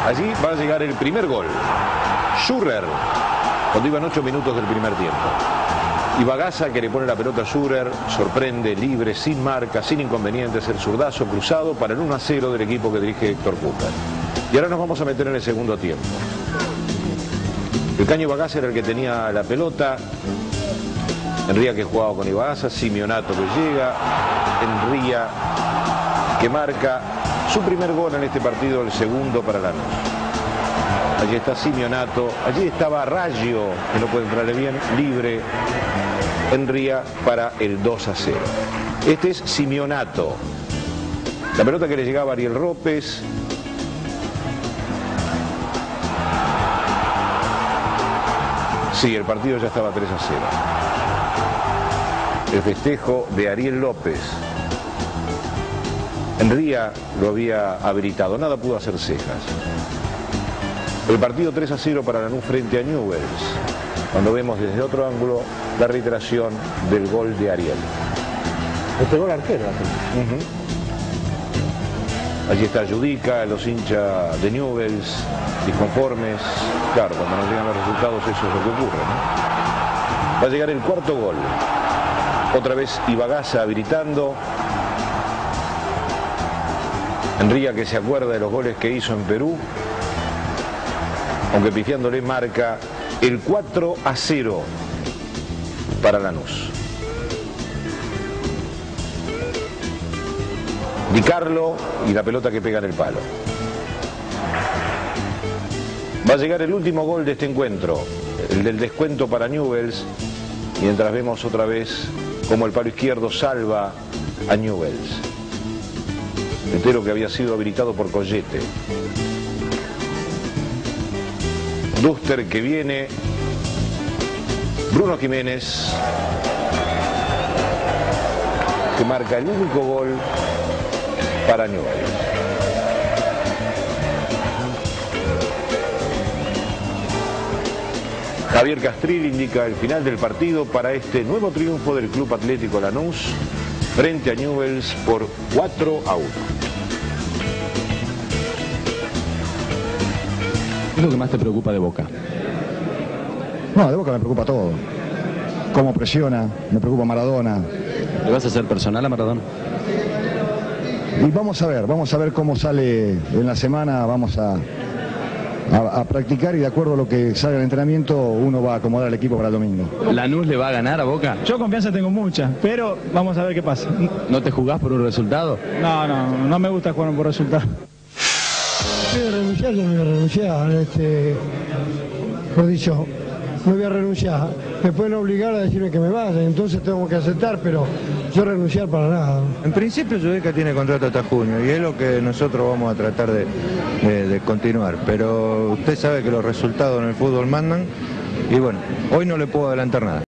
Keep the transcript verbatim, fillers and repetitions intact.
Allí va a llegar el primer gol. Schürrer, cuando iban ocho minutos del primer tiempo. Y Bagaza, que le pone la pelota a Schürrer, sorprende, libre, sin marca, sin inconvenientes, el zurdazo cruzado para el uno a cero del equipo que dirige Héctor Cúper. Y ahora nos vamos a meter en el segundo tiempo. El Caño Bagaza era el que tenía la pelota. Enría, que jugaba con Ibagaza, Simeonato, que llega, Enría, que marca su primer gol en este partido, el segundo para Lanús. Allí está Simeonato, allí estaba Raggio, que no puede entrarle bien, libre, Enría para el dos a cero. Este es Simeonato. La pelota que le llegaba a Ariel López. Sí, el partido ya estaba tres a cero. El festejo de Ariel López. Enría lo había habilitado, nada pudo hacer cejas. El partido tres a cero para Lanús frente a Newell's, cuando vemos desde otro ángulo la reiteración del gol de Ariel. Le pegó el arquero. Uh-huh. Allí está Judica, los hinchas de Newell's, disconformes. Claro, cuando no llegan los resultados eso es lo que ocurre, ¿no? Va a llegar el cuarto gol. Otra vez Ibagaza habilitando. Enría, que se acuerda de los goles que hizo en Perú, aunque pifiándole, marca el cuatro a cero para Lanús. Di Carlo y la pelota que pega en el palo. Va a llegar el último gol de este encuentro, el del descuento para Newell's, mientras vemos otra vez cómo el palo izquierdo salva a Newell's. Entero que había sido habilitado por Collete. Duster, que viene. Bruno Jiménez, que marca el único gol para Newell's. Javier Castril indica el final del partido para este nuevo triunfo del Club Atlético Lanús frente a Newell's por cuatro a uno. ¿Qué es lo que más te preocupa de Boca? No, de Boca me preocupa todo. Cómo presiona, me preocupa Maradona. ¿Le vas a hacer personal a Maradona? Y vamos a ver, vamos a ver cómo sale en la semana, vamos a, a, a practicar y de acuerdo a lo que salga el entrenamiento uno va a acomodar al equipo para el domingo. ¿Lanús le va a ganar a Boca? Yo confianza tengo mucha, pero vamos a ver qué pasa. ¿No te jugás por un resultado? No, no, no me gusta jugar por resultado. Si voy a renunciar, yo no voy a renunciar, este, por dicho, no voy a renunciar. Me pueden obligar a decirme que me vaya, entonces tengo que aceptar, pero yo renunciar para nada. En principio Judica tiene contrato hasta junio y es lo que nosotros vamos a tratar de, de, de continuar, pero usted sabe que los resultados en el fútbol mandan y bueno, hoy no le puedo adelantar nada.